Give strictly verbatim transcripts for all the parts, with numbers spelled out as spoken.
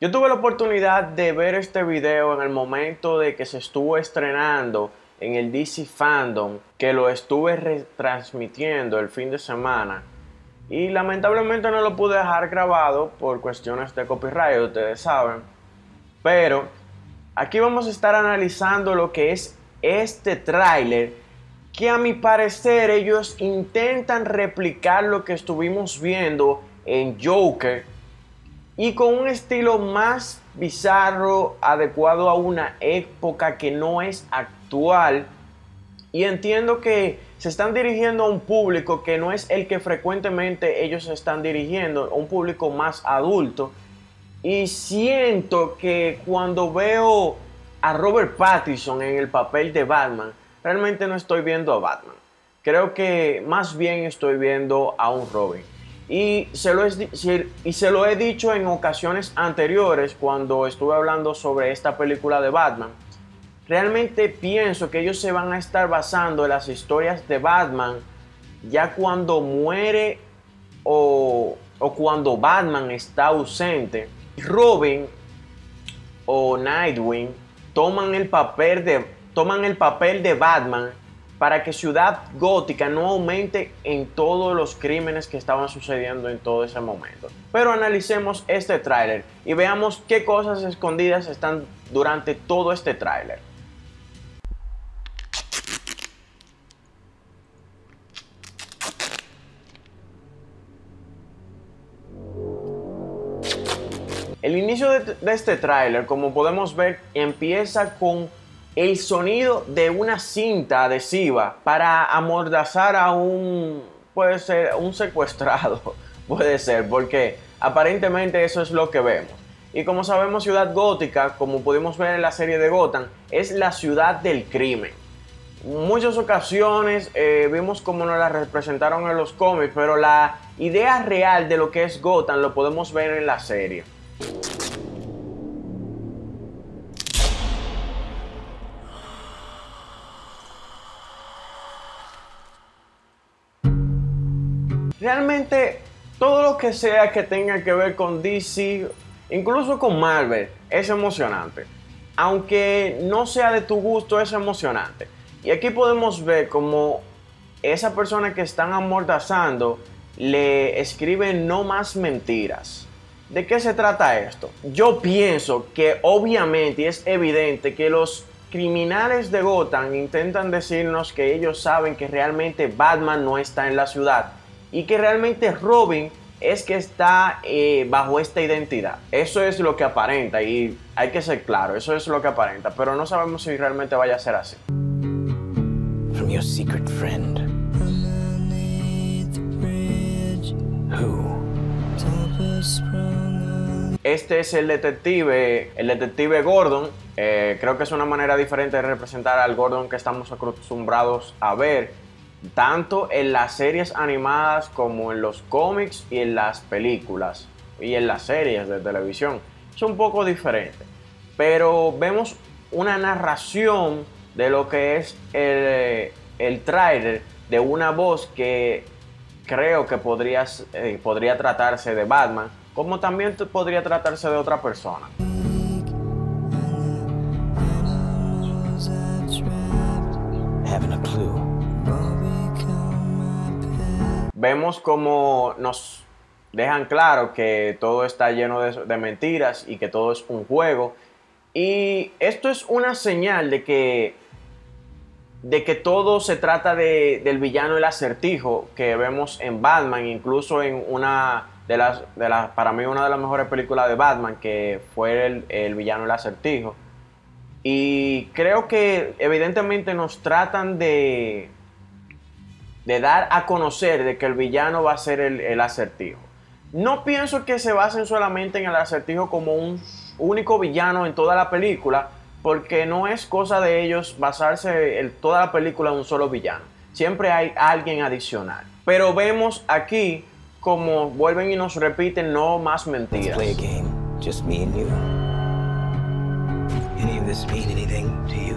Yo tuve la oportunidad de ver este video en el momento de que se estuvo estrenando en el D C Fandom, que lo estuve retransmitiendo el fin de semana. Y lamentablemente no lo pude dejar grabado por cuestiones de copyright, ustedes saben. Pero aquí vamos a estar analizando lo que es este tráiler, que a mi parecer ellos intentan replicar lo que estuvimos viendo en Joker, y con un estilo más bizarro, adecuado a una época que no es actual. Y entiendo que se están dirigiendo a un público que no es el que frecuentemente ellos se están dirigiendo, a un público más adulto. Y siento que cuando veo a Robert Pattinson en el papel de Batman, realmente no estoy viendo a Batman. Creo que más bien estoy viendo a un Robin. Y se, lo he, y se lo he dicho en ocasiones anteriores cuando estuve hablando sobre esta película de Batman. Realmente pienso que ellos se van a estar basando en las historias de Batman ya cuando muere o, o cuando Batman está ausente. Robin o Nightwing toman el papel de, toman el papel de Batman para que Ciudad Gótica no aumente en todos los crímenes que estaban sucediendo en todo ese momento. Pero analicemos este tráiler y veamos qué cosas escondidas están durante todo este tráiler. El inicio de, de este tráiler, como podemos ver, empieza con el sonido de una cinta adhesiva para amordazar a un, puede ser, un secuestrado, puede ser, porque aparentemente eso es lo que vemos. Y como sabemos, Ciudad Gótica, como pudimos ver en la serie de Gotham, es la ciudad del crimen. En muchas ocasiones eh, vimos cómo nos la representaron en los cómics, pero la idea real de lo que es Gotham lo podemos ver en la serie. Realmente todo lo que sea que tenga que ver con D C, incluso con Marvel, es emocionante. Aunque no sea de tu gusto, es emocionante. Y aquí podemos ver como esa persona que están amordazando le escribe no más mentiras. ¿De qué se trata esto? Yo pienso que obviamente es evidente que los criminales de Gotham intentan decirnos que ellos saben que realmente Batman no está en la ciudad y que realmente Robin es que está eh, bajo esta identidad. Eso es lo que aparenta y hay que ser claro, eso es lo que aparenta, pero no sabemos si realmente vaya a ser así. From your secret friend. Who? Este es el detective, el detective Gordon. Eh, creo que es una manera diferente de representar al Gordon que estamos acostumbrados a ver, tanto en las series animadas como en los cómics y en las películas y en las series de televisión. Es un poco diferente, pero vemos una narración de lo que es el, el tráiler de una voz que creo que podría, eh, podría tratarse de Batman, como también podría tratarse de otra persona. Having a clue. Vemos como nos dejan claro que todo está lleno de, de mentiras y que todo es un juego. Y esto es una señal de que, de que todo se trata de, del villano El Acertijo que vemos en Batman, incluso en una de las, de las, para mí una de las mejores películas de Batman, que fue el, el villano El Acertijo. Y creo que evidentemente nos tratan de... de dar a conocer de que el villano va a ser el, el Acertijo. No pienso que se basen solamente en el Acertijo como un único villano en toda la película, porque no es cosa de ellos basarse en toda la película en un solo villano. Siempre hay alguien adicional. Pero vemos aquí como vuelven y nos repiten no más mentiras. Let's play a game, just me and you. Any of this mean anything to you?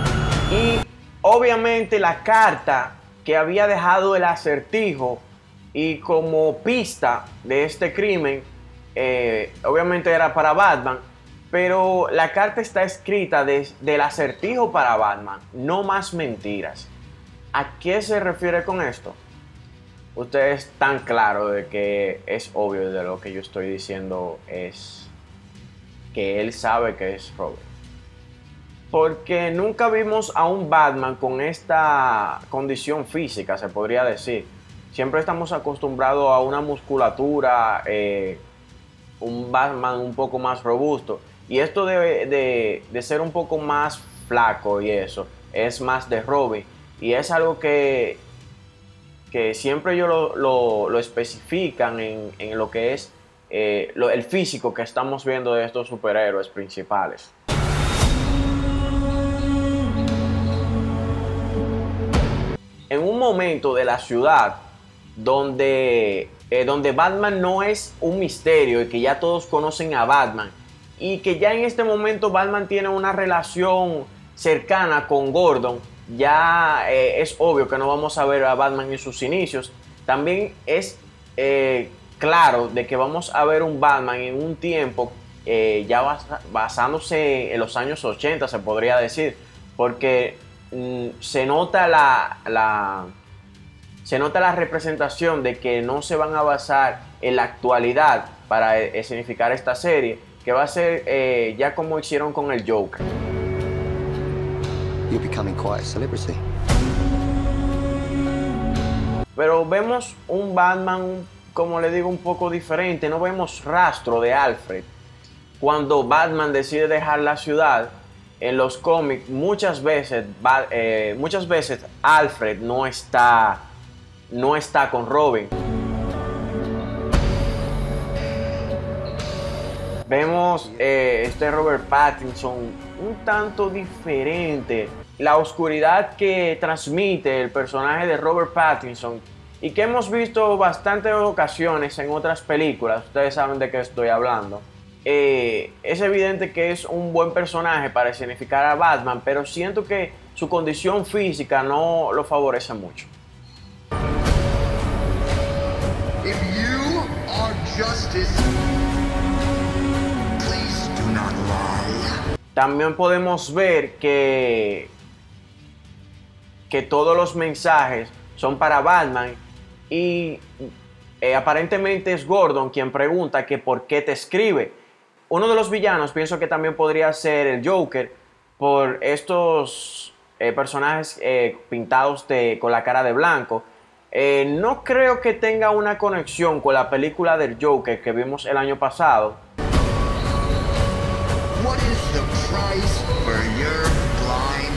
Y obviamente la carta que había dejado el Acertijo Y como pista de este crimen, eh, obviamente era para Batman, pero la carta está escrita de, del acertijo para Batman, no más mentiras. ¿A qué se refiere con esto? Ustedes están claros de que es obvio de lo que yo estoy diciendo es que él sabe que es Robin. Porque nunca vimos a un Batman con esta condición física, se podría decir. Siempre estamos acostumbrados a una musculatura, eh, un Batman un poco más robusto. Y esto de, de, de ser un poco más flaco y eso, es más de Robin. Y es algo que, que siempre ellos lo, lo, lo especifican en, en lo que es eh, lo, el físico que estamos viendo de estos superhéroes principales. En un momento de la ciudad donde, eh, donde Batman no es un misterio y que ya todos conocen a Batman, y que ya en este momento Batman tiene una relación cercana con Gordon, ya eh, es obvio que no vamos a ver a Batman en sus inicios. También es eh, claro de que vamos a ver un Batman en un tiempo eh, ya bas basándose en los años ochenta, se podría decir, porque mm, se nota la, la se nota la representación de que no se van a basar en la actualidad para escenificar esta serie, que va a ser eh, ya como hicieron con el Joker. You're becoming quite a celebrity. Pero vemos un Batman, como le digo, un poco diferente. No vemos rastro de Alfred. Cuando Batman decide dejar la ciudad, en los cómics muchas veces, eh, muchas veces Alfred no está, no está con Robin. Vemos eh, este Robert Pattinson un tanto diferente. La oscuridad que transmite el personaje de Robert Pattinson y que hemos visto bastantes ocasiones en otras películas, ustedes saben de qué estoy hablando. Eh, es evidente que es un buen personaje para escenificar a Batman, pero siento que su condición física no lo favorece mucho. If you are justice, please do not lie. También podemos ver que, que todos los mensajes son para Batman y eh, aparentemente es Gordon quien pregunta que por qué te escribe. Uno de los villanos pienso que también podría ser el Joker por estos eh, personajes eh, pintados de, con la cara de blanco. Eh, no creo que tenga una conexión con la película del Joker que vimos el año pasado. What is the price for your blind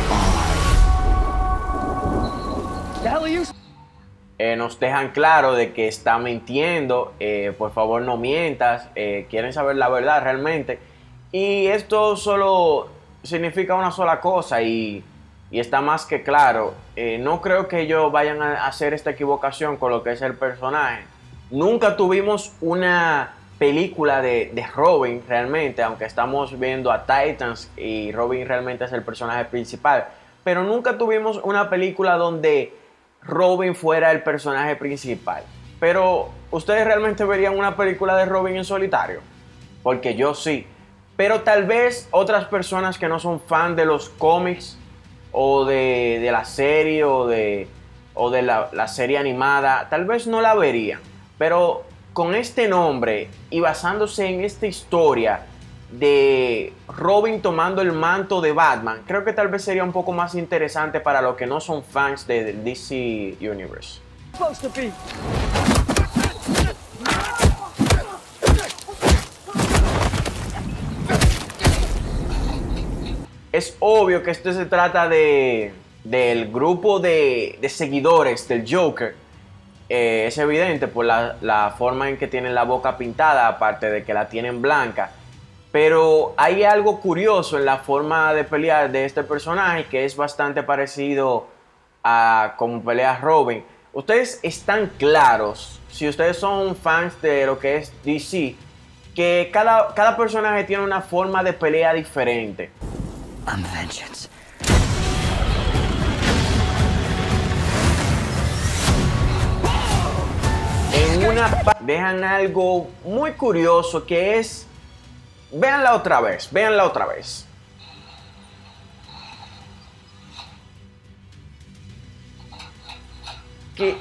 eye? The hell are you? Eh, nos dejan claro de que está mintiendo, eh, por favor no mientas, eh, quieren saber la verdad realmente. Y esto solo significa una sola cosa y, y está más que claro. Eh, no creo que ellos vayan a hacer esta equivocación con lo que es el personaje. Nunca tuvimos una película de, de Robin realmente, aunque estamos viendo a Titans y Robin realmente es el personaje principal. Pero nunca tuvimos una película donde Robin fuera el personaje principal. Pero ¿ustedes realmente verían una película de Robin en solitario? Porque yo sí. Pero tal vez otras personas que no son fan de los cómics o de, de la serie o de, o de la, la serie animada, tal vez no la verían. Pero con este nombre y basándose en esta historia de Robin tomando el manto de Batman, creo que tal vez sería un poco más interesante para los que no son fans de D C Universe. Es obvio que esto se trata de del grupo de, de seguidores del Joker. Eh, es evidente por la, la forma en que tienen la boca pintada, aparte de que la tienen blanca. Pero hay algo curioso en la forma de pelear de este personaje que es bastante parecido a como pelea Robin. Ustedes están claros, si ustedes son fans de lo que es D C, que cada, cada personaje tiene una forma de pelea diferente. I'm vengeance. en una pa- dejan algo muy curioso que es, véanla otra vez, véanla otra vez. Que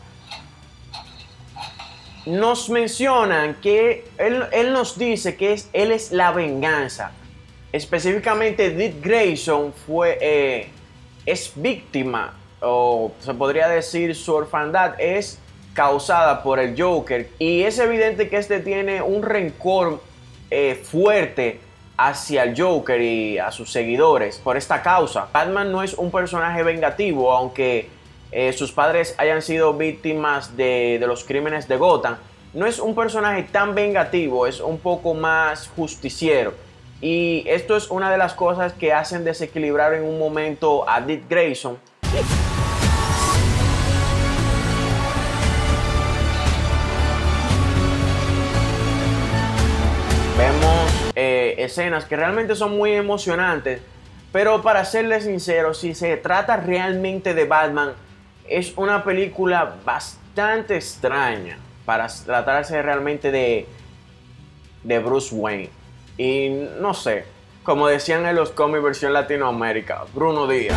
nos mencionan que él, él nos dice que es, él es la venganza. Específicamente Dick Grayson fue, eh, es víctima, o se podría decir su orfandad es causada por el Joker. Y es evidente que este tiene un rencor eh, fuerte hacia el Joker y a sus seguidores por esta causa. Batman no es un personaje vengativo, aunque eh, sus padres hayan sido víctimas de, de los crímenes de Gotham. No es un personaje tan vengativo, es un poco más justiciero. Y esto es una de las cosas que hacen desequilibrar en un momento a Dick Grayson. Vemos eh, escenas que realmente son muy emocionantes, pero para serles sincero, si se trata realmente de Batman, es una película bastante extraña para tratarse realmente de, de Bruce Wayne. Y no sé, como decían en los cómics versión Latinoamérica, Bruno Díaz.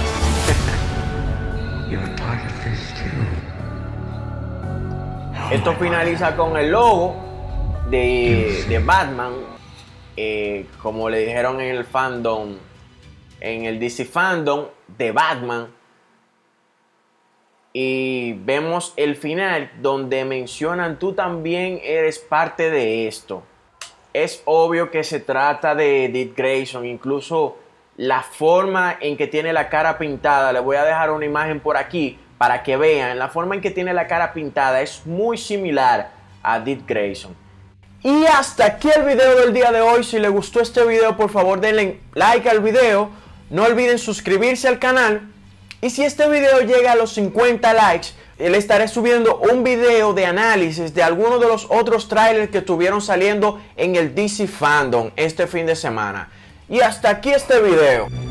Esto finaliza con el logo de, de Batman, eh, como le dijeron en el fandom, en el D C Fandom de Batman. Y vemos el final donde mencionan: tú también eres parte de esto. Es obvio que se trata de Dick Grayson, incluso la forma en que tiene la cara pintada. Le voy a dejar una imagen por aquí para que vean. La forma en que tiene la cara pintada es muy similar a Dick Grayson. Y hasta aquí el video del día de hoy. Si les gustó este video, por favor denle like al video. No olviden suscribirse al canal. Y si este video llega a los cincuenta likes, le estaré subiendo un video de análisis de algunos de los otros trailers que estuvieron saliendo en el D C Fandom este fin de semana. Y hasta aquí este video.